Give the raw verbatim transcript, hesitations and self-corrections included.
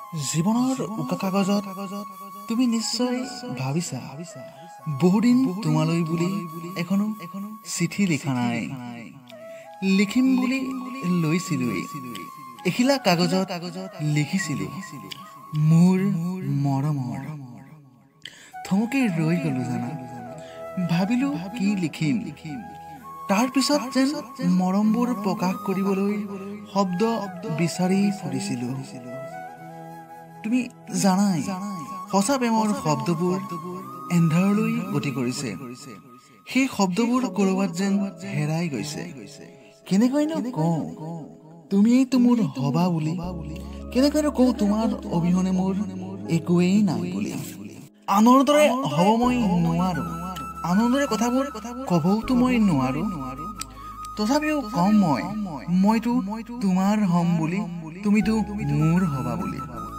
জীৱনৰ উকা কাগজত তুমি নিশ্চয় ভাবিছা বহুদিন তোমালৈ বুলি এখনো চিঠি লিখা নাই লিখিম বুলি লৈছিলো এখিলা কাগজত লিখিছিলো মোৰ মৰমৰ থমকি ৰৈ গলো জানা ভাবিলো কি লিখিম তাৰ পিছত যেন মৰমবোৰ প্ৰকাশ কৰিবলৈ শব্দ বিচাৰি ফুৰিছিলো তুমি জানাই সঁচা প্ৰেমৰ শব্দবোৰ এন্ধাৰলৈ গতি কৰিছে সেই শব্দবোৰ কৰবাত যেন হেৰাই গৈছে কেনেকৈনো কওঁ তুমিয়েইতো মোৰ হবা বুলি কেনেকৈনো কওঁ তোমাৰ অবিহনে মোৰ একোৱেই নাই বুলি আনৰ দৰে হ'ব মই নোৱাৰো আনৰ দৰে কথাবোৰ ক'বওতো মই নোৱাৰো তথাপিও কম মই মইতো তোমাৰ হ'ম বুলি তুমিতো মোৰ হবা বুলি